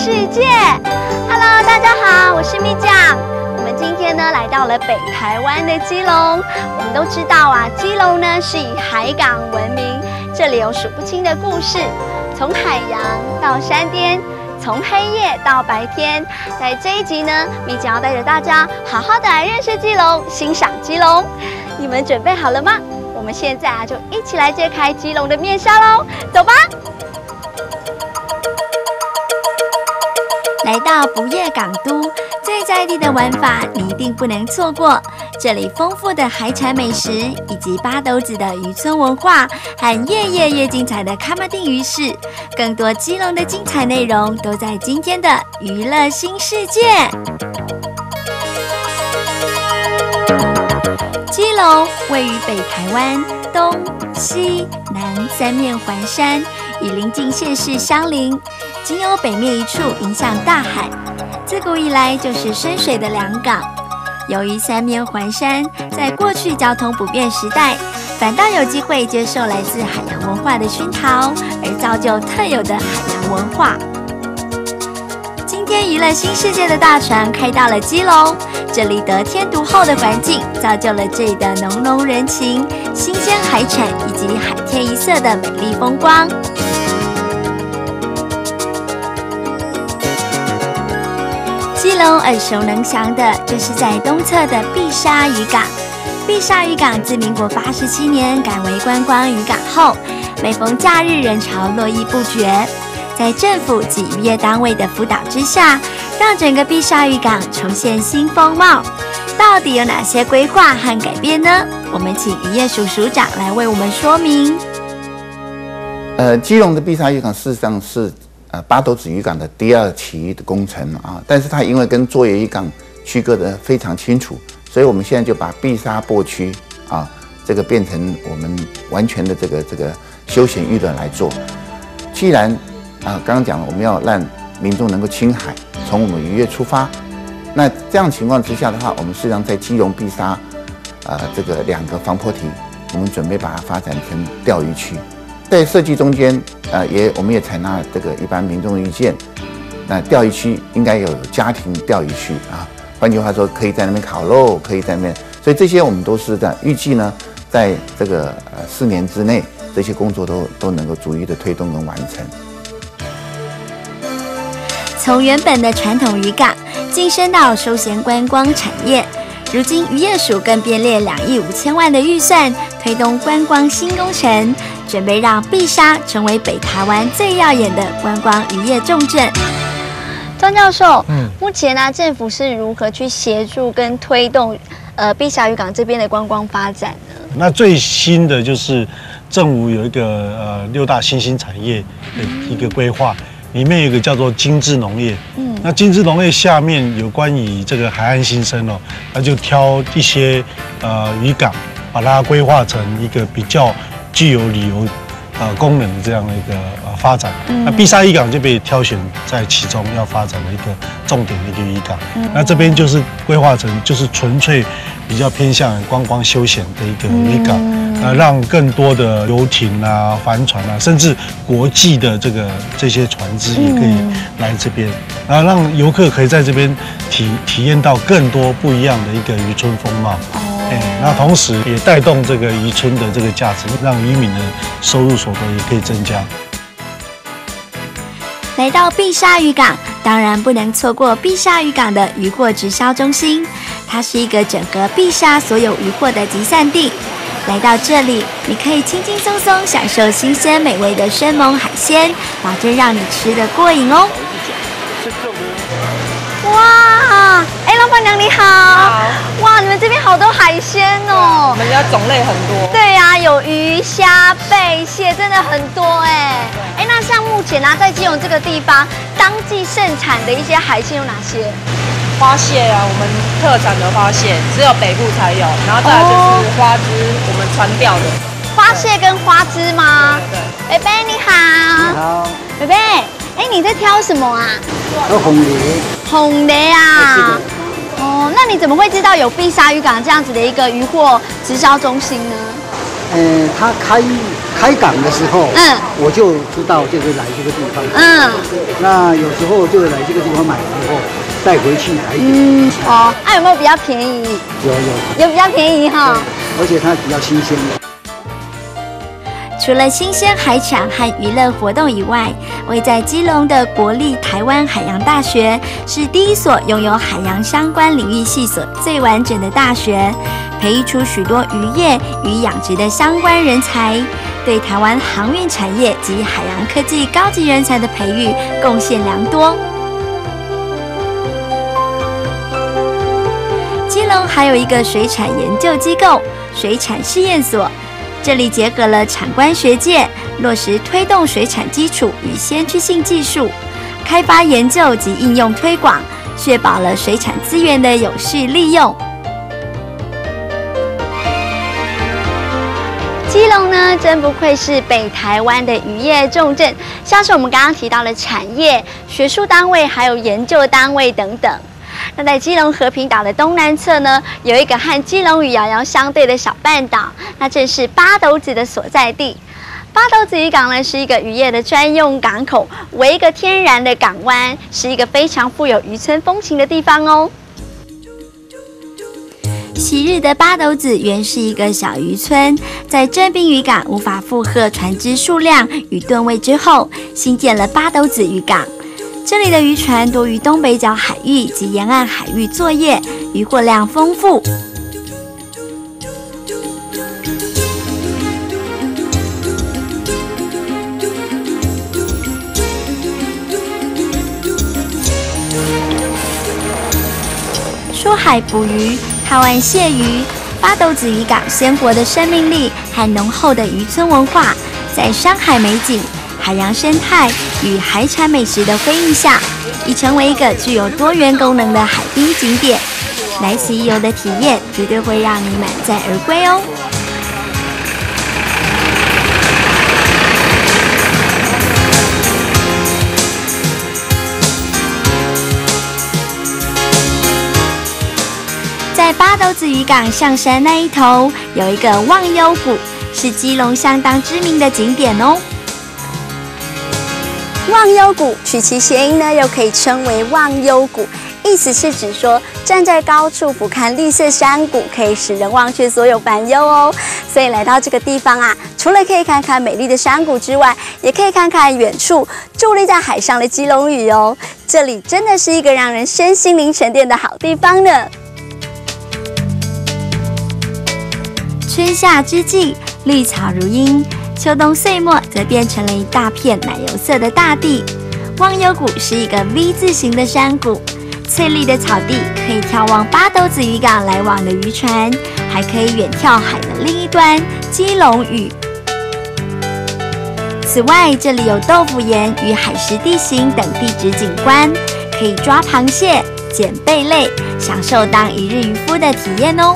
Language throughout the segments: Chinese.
世界。Hello， 大家好，我是蜜酱。我们今天呢来到了北台湾的基隆。我们都知道啊，基隆呢是以海港闻名，这里有数不清的故事，从海洋到山巅，从黑夜到白天。在这一集呢，蜜酱要带着大家好好的来认识基隆，欣赏基隆。你们准备好了吗？我们现在啊就一起来揭开基隆的面纱喽，走吧！来到不夜港都，最在地的玩法你一定不能错过。这里丰富的海产美食，以及八斗子的渔村文化，和夜夜越精彩的卡马丁鱼市，更多基隆的精彩内容都在今天的娱乐新世界。基隆位于北台湾东西南三面环山，与邻近县市相邻，仅有北面一处迎向大海，自古以来就是深水的良港。由于三面环山，在过去交通不便时代，反倒有机会接受来自海洋文化的熏陶，而造就特有的海洋文化。今天娱乐新世界的大船开到了基隆，这里得天独厚的环境，造就了这里的浓浓人情、新鲜海产以及海天一色的美丽风光。基隆耳熟能详的就是在东侧的碧沙渔港。碧沙渔港自民国87年改为观光渔港后，每逢假日人潮络绎不绝。在政府及渔业单位的辅导之下，让整个碧沙渔港重现新风貌。到底有哪些规划和改变呢？我们请渔业署署长来为我们说明。 基隆的碧沙渔港事实上是八斗子渔港的第二期的工程啊，但是它因为跟作业渔港区隔得非常清楚，所以我们现在就把碧沙泊区啊，这个变成我们完全的这个休闲娱乐来做。既然刚刚讲了，我们要让民众能够亲海，从我们渔业出发。那这样情况之下的话，我们事实上在基隆碧沙这个2个防波堤，我们准备把它发展成钓鱼区。在设计中间，我们也采纳这个一般民众的意见，那钓鱼区应该有家庭钓鱼区啊。换句话说，可以在那边烤肉，可以在那边，所以这些我们都是在预计呢，在这个4年之内，这些工作都能够逐一的推动跟完成。 从原本的传统渔港晋升到休闲观光产业，如今渔业署更编列2亿5千万的预算，推动观光新工程，准备让碧沙成为北台湾最耀眼的观光渔业重镇。庄教授，目前呢，政府是如何去协助跟推动碧沙渔港这边的观光发展呢？ 那最新的就是政府有一个6大新兴产业的一个规划。里面有一个叫做精致农业，那精致农业下面有关于这个海岸新生哦，那就挑一些渔港，把它规划成一个比较具有旅游功能的这样的一个发展。那碧沙渔港就被挑选在其中要发展的一个重点的一个渔港。那这边就是规划成就是纯粹比较偏向观光休闲的一个渔港。让更多的游艇啊、帆船啊，甚至国际的这些船只也可以来这边，然后让游客可以在这边体验到更多不一样的一个渔村风貌。那同时也带动这个渔村的这个价值，让渔民的收入所得也可以增加。 来到碧沙渔港，当然不能错过碧沙渔港的渔货直销中心，它是一个整合碧沙所有渔货的集散地。来到这里，你可以轻轻松松享受新鲜美味的生猛海鲜，保证让你吃得过瘾哦。哇，老板娘你好。好。哇，你们这边好多海鲜哦。 我们家种类很多。 对呀，有鱼、虾、贝、蟹，真的很多哎。那像目前啊，在基隆这个地方，当季盛产的一些海鲜有哪些？ 花蟹啊，我们特产的花蟹只有北部才有，然后再来就是花枝，我们传钓的。 花蟹跟花枝吗？ 对。 贝贝你好。 你好。 贝贝，你在挑什么啊？ 红梨。 红梨啊。哦，那你怎么会知道有碧沙渔港这样子的一个渔货直销中心呢？ 它开港的时候，我就知道就是来这个地方，那有时候就来这个地方买以后带回去台北。 有没有比较便宜？有比较便宜哈， 而且它比较新鲜。 除了新鲜海产和娱乐活动以外，位在基隆的国立台湾海洋大学是第一所拥有海洋相关领域系所最完整的大学，培育出许多渔业与养殖的相关人才，对台湾航运产业及海洋科技高级人才的培育贡献良多。基隆还有一个水产研究机构——水产试验所。这里结合了产官学界，落实推动水产基础与先驱性技术，开发研究及应用推广，确保了水产资源的有序利用。基隆呢，真不愧是北台湾的渔业重镇，像是我们刚刚提到的产业、学术单位，还有研究单位等等。那在基隆和平岛的东南侧呢，有一个和基隆屿遥遥相对的小半岛，那正是八斗子的所在地。八斗子渔港呢，是一个渔业的专用港口，为一个天然的港湾，是一个非常富有渔村风情的地方哦。昔日的八斗子原是一个小渔村，在正滨渔港无法负荷船只数量与吨位之后，新建了八斗子渔港。这里的渔船多于东北角海域及沿岸海域作业，渔获量丰富。出海捕鱼、靠岸卸鱼，八斗子渔港鲜活的生命力和浓厚的渔村文化，在山海美景、海洋生态与海产美食的辉映下，已成为一个具有多元功能的海滨景点。来此一游的体验，绝对会让你满载而归哦。在八斗子渔港象山那一头，有一个忘忧谷，是基隆相当知名的景点哦。忘忧谷取其谐音呢，又可以称为忘忧谷，意思是指说站在高处俯瞰绿色山谷，可以使人忘却所有烦忧哦。所以来到这个地方啊，除了可以看看美丽的山谷之外，也可以看看远处伫立在海上的基隆屿哦。这里真的是一个让人身心灵沉淀的好地方呢。春夏之际，绿草如茵。秋冬岁末，则变成了一大片奶油色的大地。忘忧谷是一个 V 字形的山谷，翠绿的草地可以眺望八斗子渔港来往的渔船，还可以远眺海的另一端基隆屿。此外，这里有豆腐岩与海蚀地形等地质景观，可以抓螃蟹、捡贝类，享受当一日渔夫的体验哦。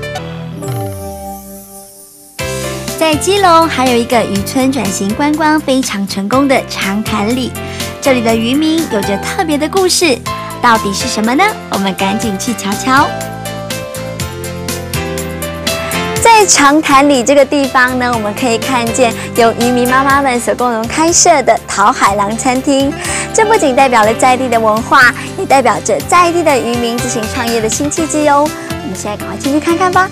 在基隆还有一个渔村转型观光非常成功的长潭里，这里的渔民有着特别的故事，到底是什么呢？我们赶紧去瞧瞧。在长潭里这个地方呢，我们可以看见由渔民妈妈们所共同开设的桃海郎餐厅，这不仅代表了在地的文化，也代表着在地的渔民自行创业的新契机哦。我们现在赶快进去看看吧。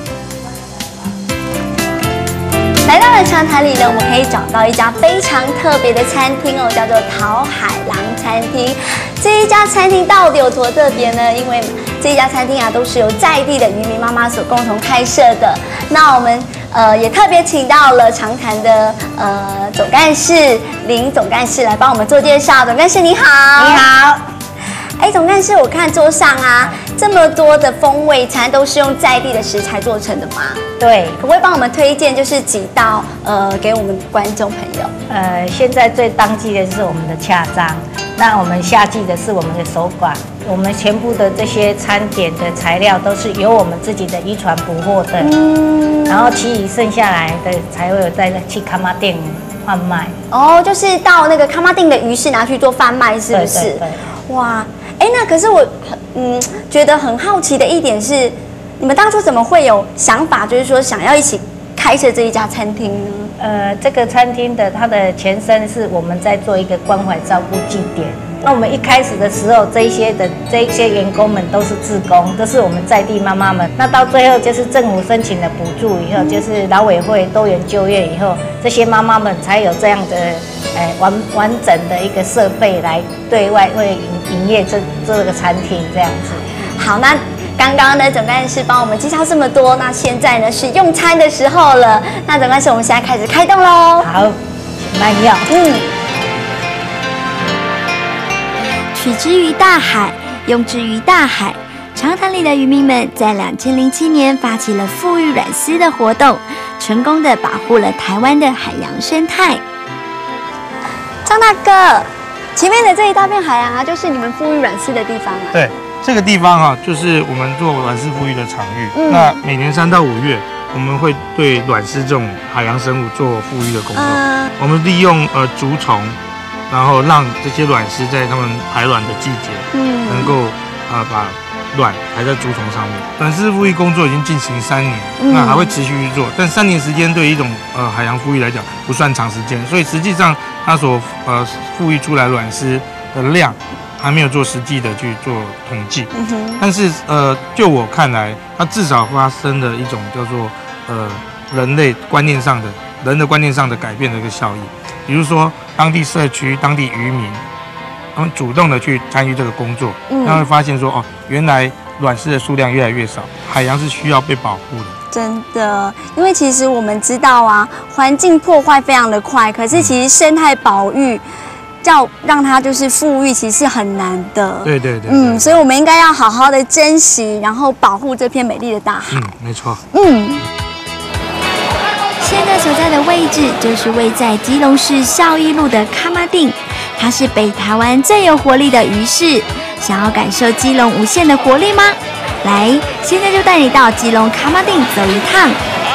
来到了长潭里呢，我们可以找到一家非常特别的餐厅哦，叫做桃海郎餐厅。这一家餐厅到底有多特别呢？因为这一家餐厅啊，都是由在地的渔民妈妈所共同开设的。那我们也特别请到了长潭的总干事林总干事来帮我们做介绍。总干事你好。 你好。 哎，总干事，我看桌上啊这么多的风味餐都是用在地的食材做成的吗？ 对， 可不可以帮我们推荐就是几道给我们观众朋友？ 现在最当季的是我们的恰章，那我们夏季的是我们的手管，我们全部的这些餐点的材料都是由我们自己的渔船捕获的，然后其余剩下来的才会有再去卡玛店贩卖。哦， 就是到那个卡玛店的鱼市拿去做贩卖，是不是？ 对对对。 哇，哎，那可是我觉得很好奇的一点是，你们当初怎么会有想法，就是说想要一起开设这一家餐厅呢？ 这个餐厅的它的前身是我们在做一个关怀照顾据点。那我们一开始的时候，这一些员工们都是志工，都是我们在地妈妈们。那到最后就是政府申请了补助以后，就是劳委会多元就业以后，这些妈妈们才有这样的完整的一个设备来对外为营业这个餐厅这样子。 好，那刚刚呢，总干事帮我们介绍这么多，那现在呢是用餐的时候了。那总干事，我们现在开始开动喽。 好，请慢用。 取之于大海，用之于大海。长潭里的渔民们在2007年发起了富裕软丝的活动，成功的保护了台湾的海洋生态。张大哥，前面的这一大片海洋啊，就是你们富裕软丝的地方啊。 对，这个地方啊，就是我们做软丝富裕的场域。那每年3到5月，我们会对软丝这种海洋生物做富裕的工作。我们利用竹虫。然后让这些卵丝在它们排卵的季节，能够把卵排在竹虫上面。软丝富裕工作已经进行3年，那还会持续去做。但3年时间对于一种海洋富裕来讲不算长时间，所以实际上它所富裕出来卵丝的量还没有做实际的去做统计。但是就我看来，它至少发生了一种叫做人的观念上的改变的一个效益。比如说，当地社区、当地渔民，他们主动的去参与这个工作，他会发现说，哦，原来卵丝的数量越来越少，海洋是需要被保护的。 真的，因为其实我们知道啊，环境破坏非常的快，可是其实生态保育要让它就是富裕，其实是很难的。 对。 所以我们应该要好好的珍惜，然后保护这片美丽的大海。 没错。 现在所在的位置就是位在基隆市孝义路的卡马丁，它是北台湾最有活力的鱼市。想要感受基隆无限的活力吗？来，现在就带你到基隆卡马丁走一趟。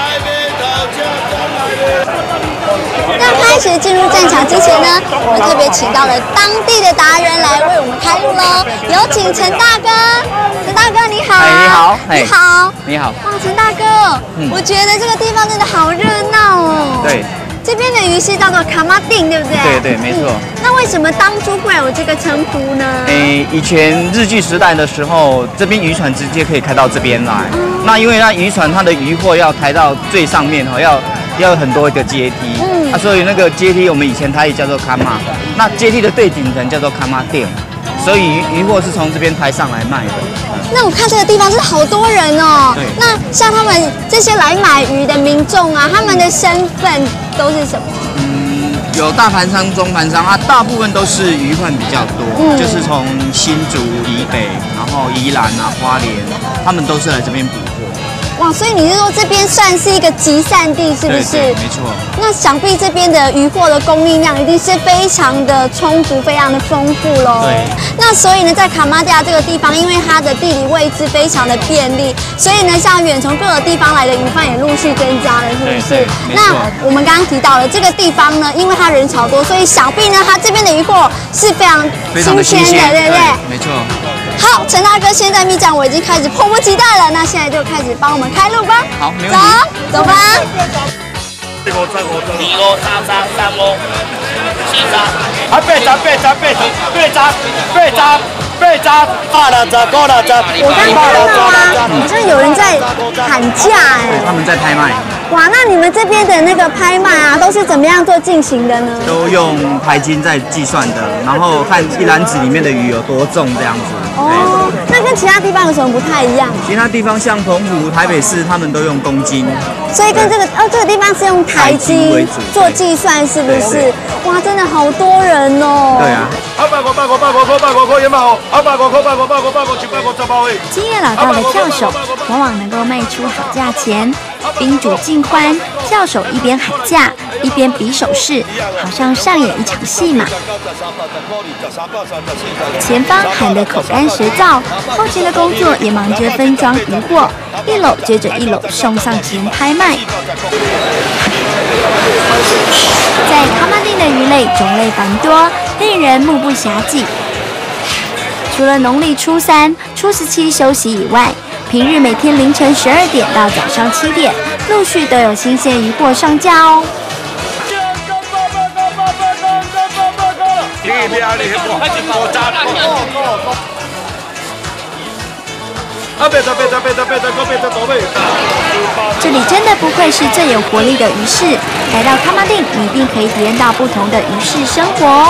那开始进入战场之前呢，我们特别请到了当地的达人来为我们开路喽。有请陈大哥，陈大哥你好。 你好。 你好。 你好。 哇，陈大哥，我觉得这个地方真的好热闹哦。 对。 这边的鱼市叫做卡马丁，对不对？ 对，没错。 那为什么当初会有这个称呼呢？ 以前日据时代的时候，这边渔船直接可以开到这边来。那因为那渔船它的渔货要抬到最上面哈，要很多一个阶梯。所以那个阶梯我们以前它也叫做卡马，那阶梯的最顶层叫做卡马店，所以渔货是从这边抬上来卖的。 那我看这个地方是好多人哦。 对。 那像他们这些来买鱼的民众啊，他们的身份都是什么？ 有大盘商、中盘商，大部分都是渔贩比较多，就是从新竹以北，然后宜兰啊、花莲，他们都是来这边捕获。 哇，所以你是说这边算是一个集散地，是不是？ 对，没错。 那想必这边的渔获的供应量一定是非常的充足、非常的丰富喽。 对。那所以呢，在卡马蒂亚这个地方，因为它的地理位置非常的便利，所以呢，像远从各个地方来的渔贩也陆续增加了，是不是？ 对。 那我们刚刚提到了这个地方呢，因为它人潮多，所以想必呢，它这边的渔获是非常新鲜的，对不对？ 没错。 好，陈大哥，现在米酱我已经开始迫不及待了，那现在就开始帮我们开路吧。 好，没问题。 走吧。我刚看到啊，好像有人在喊价哎。 他们在拍卖。 哇，那你们这边的那个拍卖啊，都是怎么样做进行的呢？ 都用排斤在计算的，然后看一篮子里面的鱼有多重这样子。 哦，那跟其他地方有什么不太一样？ 其他地方像澎湖、台北市，他们都用公斤， 所以跟这个这个地方是用台斤为主做计算，是不是？哇，真的好多人哦。 对啊。 经验老道的跳手，往往能够卖出好价钱。宾主尽欢，跳手一边喊价，一边比手势，好像上演一场戏码。前方喊得口干舌燥，后勤的工作也忙着分装渔获，一篓接着一篓送上前拍卖。在卡马丁的鱼类种类繁多，令人目不暇接。除了农历初3、初17休息以外，平日每天凌晨12点到早上7点，陆续都有新鲜渔获上架哦。 这里真的不愧是最有活力的鱼市，来到卡马丁，你一定可以体验到不同的鱼市生活哦。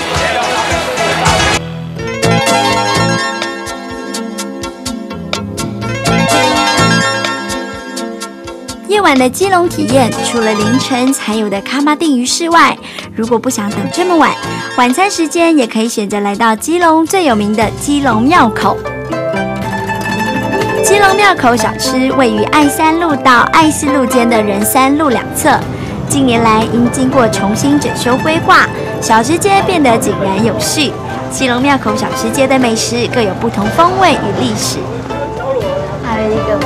夜晚的基隆体验，除了凌晨才有的卡马丁鱼市外，如果不想等这么晚，晚餐时间也可以选择来到基隆最有名的基隆庙口。基隆庙口小吃位于爱三路到爱四路间的仁三路两侧，近年来因经过重新整修规划，小吃街变得井然有序。基隆庙口小吃街的美食各有不同风味与历史。还有一个。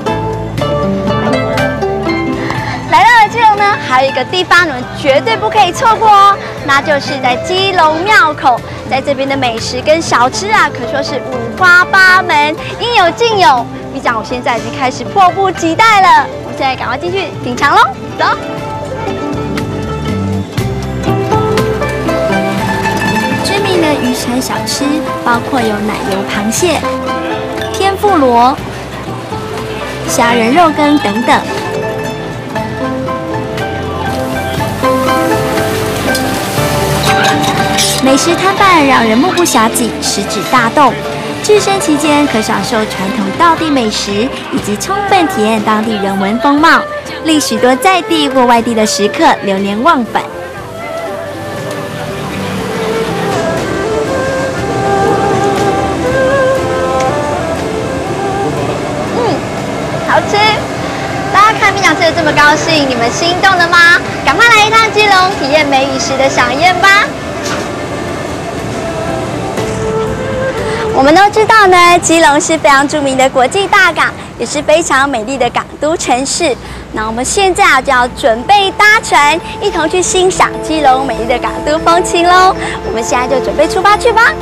来到了基隆呢，还有一个地方你们绝对不可以错过哦，那就是在基隆庙口，在这边的美食跟小吃啊，可说是五花八门，应有尽有。米长，我现在已经开始迫不及待了，我们现在赶快进去品尝喽，走。知名的渔产小吃包括有奶油螃蟹、天妇罗、虾仁肉羹等等。美食摊贩让人目不暇接，食指大动。置身期间，可享受传统道地美食，以及充分体验当地人文风貌，令许多在地或外地的食客流连忘返。好吃！大家看米长吃的这么高兴，你们心动了吗？赶快来一趟基隆，体验美与食的飨宴吧！我们都知道呢，基隆是非常著名的国际大港，也是非常美丽的港都城市。那我们现在就要准备搭船，一同去欣赏基隆美丽的港都风情喽。我们现在就准备出发去吧。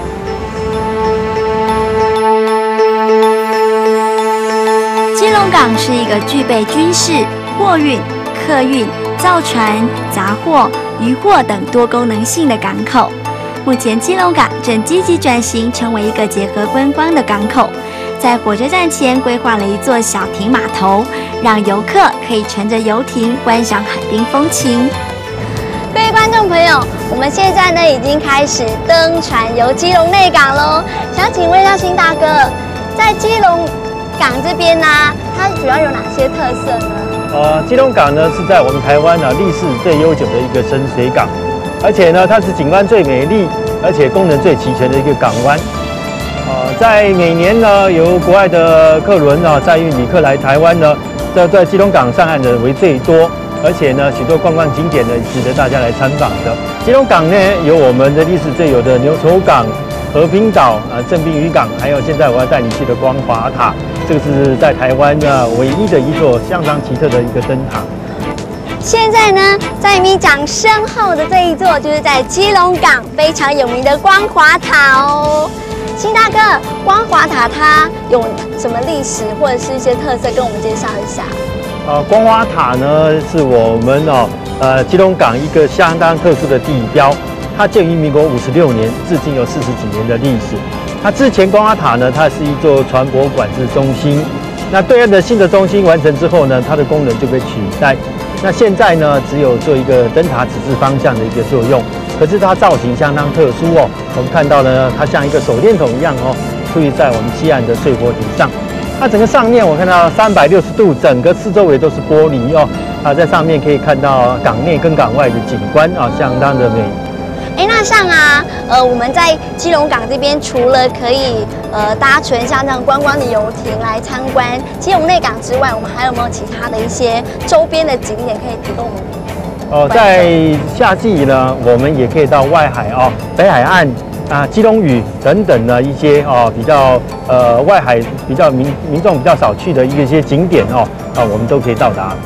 基隆港是一个具备军事、货运、客运、造船、杂货、渔货等多功能性的港口。目前基隆港正积极转型，成为一个结合观光的港口。在火车站前规划了一座小艇码头，让游客可以乘着游艇观赏海滨风情。各位观众朋友，我们现在呢已经开始登船游基隆内港喽。想请问一下辛大哥，在基隆港这边呢，它主要有哪些特色呢？ 基隆港呢是在我们台湾历史最悠久的一个深水港。而且呢，它是景观最美丽，而且功能最齐全的一个港湾。在每年呢，由国外的客轮载运旅客来台湾呢，在基隆港上岸的为最多，而且呢，许多观光景点呢，值得大家来参访的。基隆港呢，有我们的历史最有的牛稠港、和平岛、正滨渔港，还有现在我要带你去的光华塔，这个是在台湾唯一的一座相当奇特的一个灯塔。 现在呢，在米长身后的这一座，就是在基隆港非常有名的光华塔哦。辛大哥，光华塔它有什么历史或者是一些特色，跟我们介绍一下？ 光华塔呢是我们基隆港一个相当特殊的地标，它建于民国56年，至今有40几年的历史。它之前光华塔呢，它是一座船舶管制中心。那对岸的新的中心完成之后呢，它的功能就被取代。那现在呢，只有做一个灯塔指示方向的一个作用，可是它造型相当特殊哦。我们看到呢，它像一个手电筒一样哦，矗立在我们西岸的睡泊体上。它整个上面我看到360度，整个四周围都是玻璃哦。在上面可以看到港内跟港外的景观相当的美。 那像我们在基隆港这边，除了可以搭乘像这样观光的游艇来参观基隆内港之外，我们还有没有其他的一些周边的景点可以提供我们？ 在夏季呢，我们也可以到外海北海岸基隆屿等等的一些比较外海比较民众比较少去的一些景点我们都可以到达。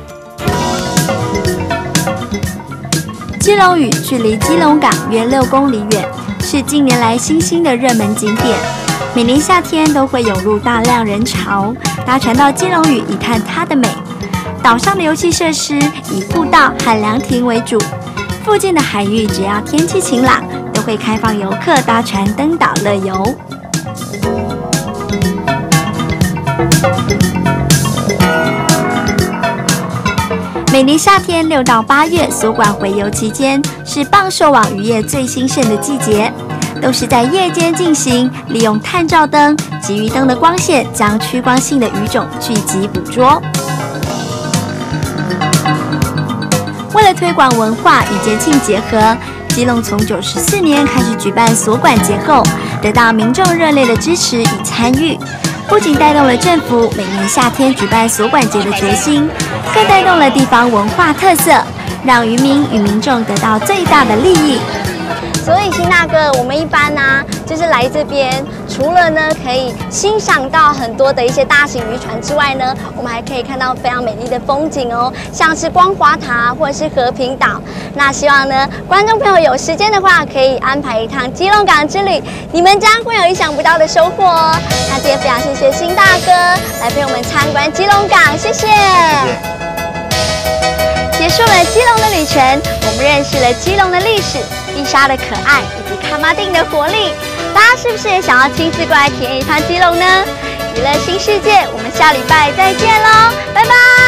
基隆屿距离基隆港约6公里远，是近年来新兴的热门景点。每年夏天都会涌入大量人潮，搭船到基隆屿一探它的美。岛上的游戏设施以步道和凉亭为主，附近的海域只要天气晴朗，都会开放游客搭船登岛乐游。每年夏天6到8月，所馆回游期间是棒寿网渔业最兴盛的季节，都是在夜间进行，利用探照灯及鱼灯的光线，将趋光性的鱼种聚集捕捉。为了推广文化与节庆结合，基隆从94年开始举办所馆节后，得到民众热烈的支持与参与。不仅带动了政府每年夏天举办所馆节的决心，更带动了地方文化特色，让渔民与民众得到最大的利益。 所以辛大哥，我们一般呢，就是来这边，除了呢可以欣赏到很多的一些大型渔船之外呢，我们还可以看到非常美丽的风景哦，像是光华塔或者是和平岛。那希望呢，观众朋友有时间的话，可以安排一趟基隆港之旅，你们将会有意想不到的收获哦。那今天非常谢谢辛大哥来陪我们参观基隆港，谢谢。结束了基隆的旅程，我们认识了基隆的历史、丽莎的可爱以及卡马丁的活力。大家是不是也想要亲自过来体验一趟基隆呢？娱乐新世界，我们下礼拜再见喽，拜拜。